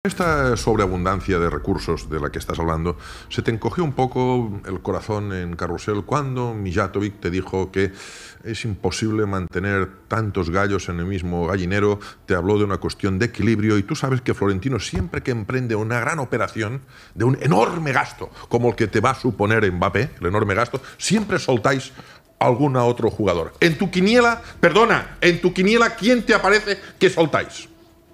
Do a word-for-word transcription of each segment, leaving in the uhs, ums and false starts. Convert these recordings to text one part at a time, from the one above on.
Esta sobreabundancia de recursos de la que estás hablando, ¿se te encogió un poco el corazón en Carrusel cuando Mijatovic te dijo que es imposible mantener tantos gallos en el mismo gallinero? Te habló de una cuestión de equilibrio y tú sabes que Florentino siempre que emprende una gran operación de un enorme gasto, como el que te va a suponer Mbappé, el enorme gasto, siempre soltáis algún otro jugador. En tu quiniela, perdona, en tu quiniela, ¿quién te aparece que soltáis?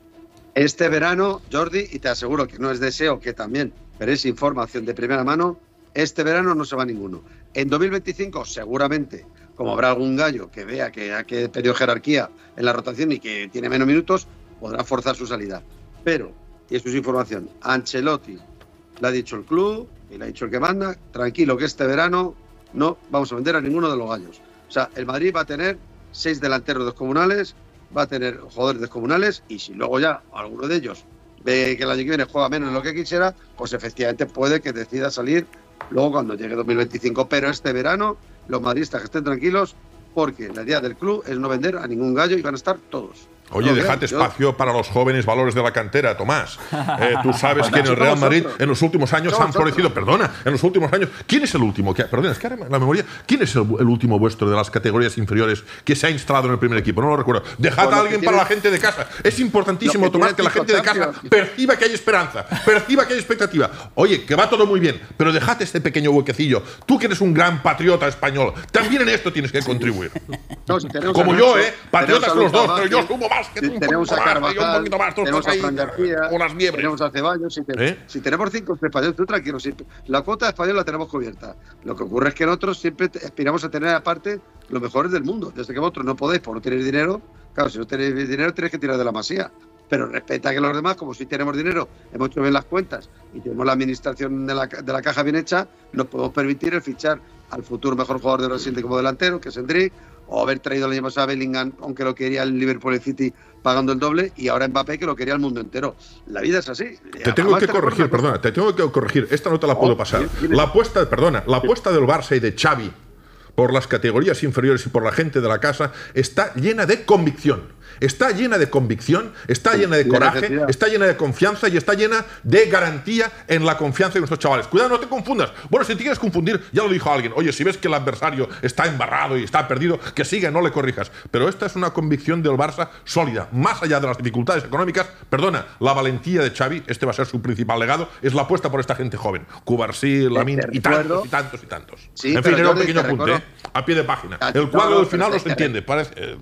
Este verano, Jordi, y te aseguro que no es deseo, que también, pero es información de primera mano, este verano no se va ninguno. En dos mil veinticinco, seguramente, como habrá algún gallo que vea que ha que perdido jerarquía en la rotación y que tiene menos minutos, podrá forzar su salida. Pero, y esto es información, Ancelotti le ha dicho el club y le ha dicho el que manda, tranquilo que este verano no vamos a vender a ninguno de los gallos. O sea, el Madrid va a tener seis delanteros descomunales, va a tener jugadores descomunales, y si luego ya alguno de ellos ve que el año que viene juega menos de lo que quisiera, pues efectivamente puede que decida salir luego cuando llegue dos mil veinticinco. Pero este verano los madridistas que estén tranquilos, porque la idea del club es no vender a ningún gallo y van a estar todos. Oye, no, dejad espacio yo... para los jóvenes valores de la cantera, Tomás. Eh, tú sabes que en el Real Madrid en los últimos años han florecido, perdona, en los últimos años, ¿quién es el último? Que, perdona, es que ahora la memoria, ¿quién es el, el último vuestro de las categorías inferiores que se ha instalado en el primer equipo? No lo recuerdo. Dejad a alguien para la gente de casa. Es importantísimo, Tomás, que la gente de casa perciba que hay esperanza, perciba que hay expectativa. Oye, que va todo muy bien, pero dejad este pequeño huequecillo. Tú que eres un gran patriota español, también en esto tienes que contribuir. No, si Como yo, ¿eh? Patriotas los dos, pero yo sumo más que tú. Tenemos a Carvajal, un más, tenemos a Fran García, o las liebres. Tenemos a Ceballos. Si, te, ¿Eh? si tenemos cinco españoles, tú tranquilo, si, la cuota de español la tenemos cubierta. Lo que ocurre es que nosotros siempre aspiramos a tener aparte los mejores del mundo. Desde que vosotros no podéis, por no tener dinero, claro, si no tenéis dinero tenéis que tirar de la masía. Pero respeta que los demás, como si tenemos dinero, hemos hecho bien las cuentas y tenemos la administración de la, de la caja bien hecha, nos podemos permitir el fichar al futuro mejor jugador de Brasil como delantero, que es Endrick, o haber traído el año pasado a Bellingham, aunque lo quería el Liverpool y City pagando el doble, y ahora Mbappé, que lo quería el mundo entero. La vida es así. Te tengo Además, que te corregir, perdona, te tengo que corregir. Esta no te la oh, puedo pasar. La apuesta, perdona, la apuesta del Barça y de Xavi por las categorías inferiores y por la gente de la casa está llena de convicción. Está llena de convicción, está llena de coraje, está llena de confianza y está llena de garantía en la confianza de nuestros chavales. Cuidado, no te confundas. Bueno, si te quieres confundir, ya lo dijo alguien. Oye, si ves que el adversario está embarrado y está perdido, que siga, no le corrijas. Pero esta es una convicción del Barça sólida. Más allá de las dificultades económicas, perdona, la valentía de Xavi, este va a ser su principal legado, es la apuesta por esta gente joven. Cubarsí, Lamine y tantos y tantos y tantos. Sí, en fin, era un pequeño apunte, ¿eh? A pie de página. El cuadro del final nos entiende. Parece... Eh,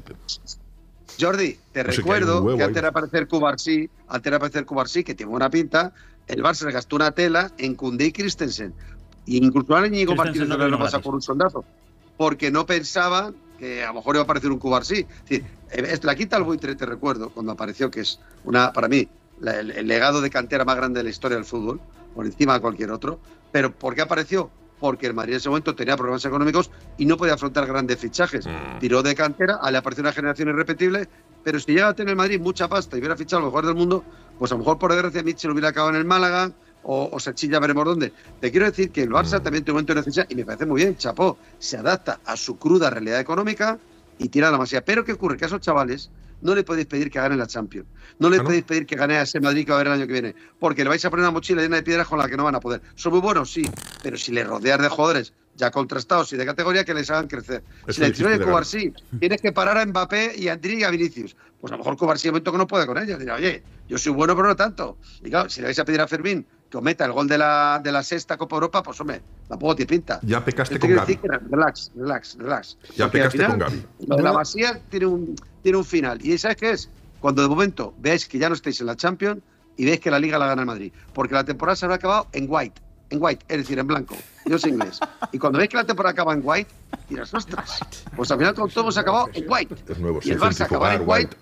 Jordi, te no sé recuerdo que, que antes de aparecer Cubarsí, antes de aparecer Cubarsí, que tiene buena pinta, el Barça le gastó una tela en Koundé y Christensen. Y incluso a Íñigo Martínez no le pasa por un sondazo, porque no pensaban que a lo mejor iba a aparecer un Cubarsí. Es decir, la quita al buitre, te recuerdo, cuando apareció, que es una, para mí, la, el, el legado de cantera más grande de la historia del fútbol, por encima de cualquier otro. Pero ¿por qué apareció? Porque el Madrid en ese momento tenía problemas económicos y no podía afrontar grandes fichajes. Mm. Tiró de cantera, le apareció una generación irrepetible, pero si llega a tener el Madrid mucha pasta y hubiera fichado a lo mejor del mundo, pues a lo mejor por desgracia Mitchell hubiera acabado en el Málaga o, o Sechilla, veremos dónde. Te quiero decir que el Barça mm. también tiene un momento de necesidad y me parece muy bien, chapó, se adapta a su cruda realidad económica y tira la masía. Pero ¿qué ocurre? Que a esos chavales no le podéis pedir que ganen la Champions. No le ¿Ah, no? podéis pedir que gane a ese Madrid que va a haber el año que viene. Porque le vais a poner una mochila llena de piedras con la que no van a poder. Son muy buenos, sí. Pero si le rodeas de jugadores ya contrastados y de categoría que les hagan crecer. Es si le dices, oye, Cubarsí, tienes que parar a Mbappé y a Endrick y a Vinicius. Pues a lo mejor Cubarsí en momento que no puede con ellos. Dirá, oye, yo soy bueno, pero no tanto. Y claro, si le vais a pedir a Fermín que os meta el gol de la, de la sexta Copa Europa, pues hombre, tampoco te pinta. Ya pecaste con Gavi. Relax, relax, relax. Ya Porque pecaste final, con Gavi. Lo de la Masía tiene un, tiene un final. ¿Y sabes qué es? Cuando de momento veáis que ya no estáis en la Champions y veis que la Liga la gana el Madrid. Porque la temporada se habrá acabado en white. En white, es decir, en blanco. Yo soy inglés. Y cuando veis que la temporada acaba en white, dirás, ostras, pues al final todo hemos acabado en white. Es nuevo, y el Barça acaba en white.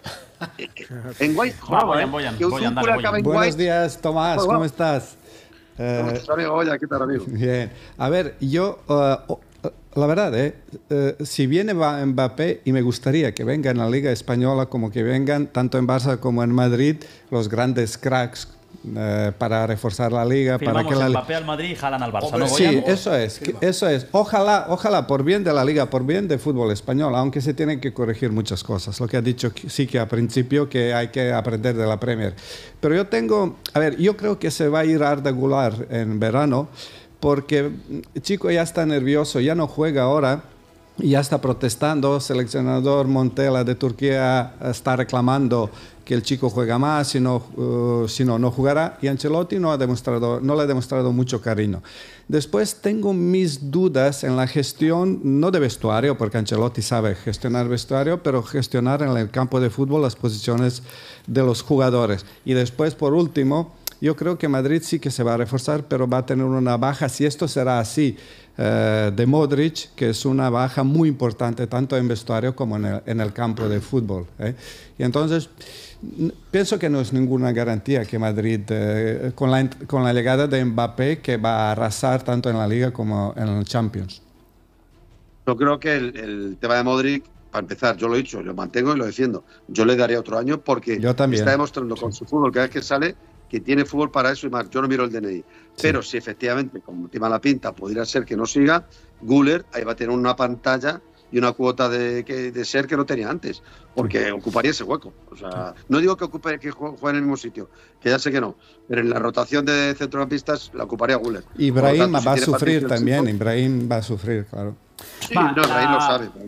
En white, joder, Boyan, Boyan, que un Boyan, Zúncula acaba en white. Buenos días, Tomás, Pues, ¿cómo estás? Eh, amigo, oye, ¿qué tal, amigo? Bien. A ver, yo, uh, la verdad, eh, uh, si viene Mbappé, y me gustaría que venga en la Liga Española, como que vengan tanto en Barça como en Madrid, los grandes cracks eh, para reforzar la liga. Firmamos para que la Mbappé al Madrid y Haaland al Barça, ¿no? Sí, Goya? eso es, eso es. Ojalá, ojalá por bien de la liga, por bien del fútbol español, aunque se tienen que corregir muchas cosas. Lo que ha dicho sí que a principio que hay que aprender de la Premier. Pero yo tengo, a ver, yo creo que se va a ir Arda Güler en verano porque el chico ya está nervioso, ya no juega ahora. Ya está protestando, seleccionador Montella de Turquía está reclamando que el chico juega más, si no, uh, si no, no jugará, y Ancelotti no, ha demostrado, no le ha demostrado mucho cariño. Después tengo mis dudas en la gestión, no de vestuario, porque Ancelotti sabe gestionar vestuario, pero gestionar en el campo de fútbol las posiciones de los jugadores. Y después, por último, yo creo que Madrid sí que se va a reforzar, pero va a tener una baja, si esto será así, eh, de Modric, que es una baja muy importante tanto en vestuario como en el, en el campo de fútbol. ¿eh? Y entonces, pienso que no es ninguna garantía que Madrid, eh, con, la, con la llegada de Mbappé, que va a arrasar tanto en la Liga como en el Champions. Yo creo que el, el tema de Modric, para empezar, yo lo he dicho, lo mantengo y lo defiendo. Yo le daría otro año porque yo también. Está demostrando con su fútbol cada vez que sale que tiene fútbol para eso y más. Yo no miro el D N I. Sí. Pero si efectivamente, como tiene la pinta, pudiera ser que no siga, Güler ahí va a tener una pantalla y una cuota de, que, de ser que no tenía antes, porque sí. ocuparía ese hueco. O sea, no digo que ocupe que juegue en el mismo sitio, que ya sé que no, pero en la rotación de centrocampistas la ocuparía Güler. Ibrahim tanto, va si a sufrir también, Ibrahim va a sufrir, claro. Sí, va, no, Ibrahim la... lo sabe.